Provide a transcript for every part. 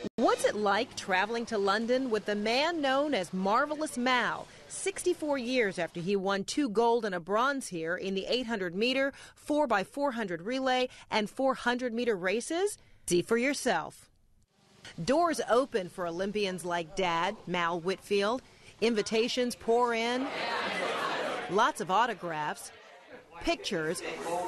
What's it like traveling to London with the man known as Marvelous Mal, 64 years after he won 2 gold and a bronze here in the 800-meter, 4x400 relay, and 400-meter races? See for yourself. Doors open for Olympians like Dad, Mal Whitfield. Invitations pour in. Lots of autographs, pictures,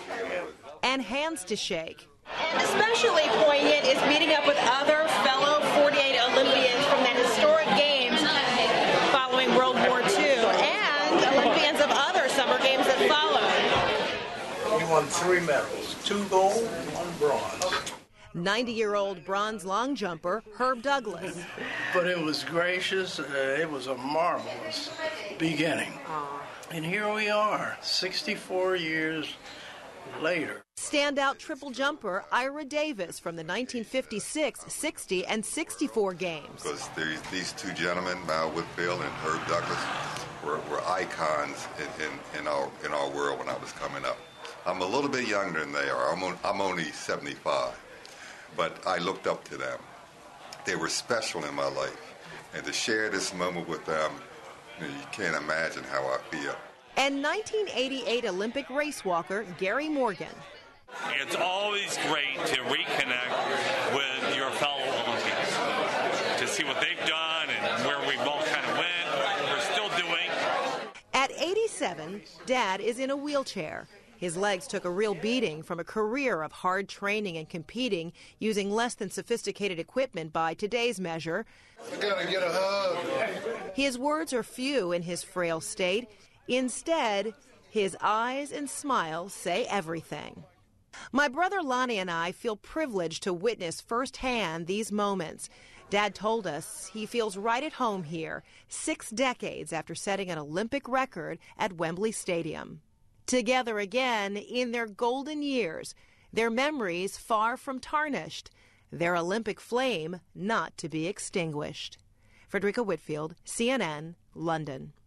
and hands to shake. And especially poignant is meeting up with other fellow 48 Olympians from the historic games following World War II and Olympians of other summer games that followed. He won 3 medals, 2 gold, 1 bronze. 90-year-old bronze long jumper Herb Douglas. But it was gracious. It was a marvelous beginning. And here we are, 64 years later. Standout triple jumper Ira Davis from the 1956, 60, and 64 games. Because these 2 gentlemen, Mal Whitfield and Herb Douglas, were icons in our world when I was coming up. I'm a little bit younger than they are. I'm only 75, but I looked up to them. They were special in my life, and to share this moment with them, you can't imagine how I feel. And 1988 Olympic race walker Gary Morgan. It's always great to reconnect with your fellow Olympians, to see what they've done and where we've all kind of went, what we're still doing. At 87, Dad is in a wheelchair. His legs took a real beating from a career of hard training and competing using less than sophisticated equipment by today's measure. I gotta get a hug. His words are few in his frail state. Instead, his eyes and smile say everything. My brother Lonnie and I feel privileged to witness firsthand these moments. Dad told us he feels right at home here, 6 decades after setting an Olympic record at Wembley Stadium. Together again in their golden years, their memories far from tarnished, their Olympic flame not to be extinguished. Fredricka Whitfield, CNN, London.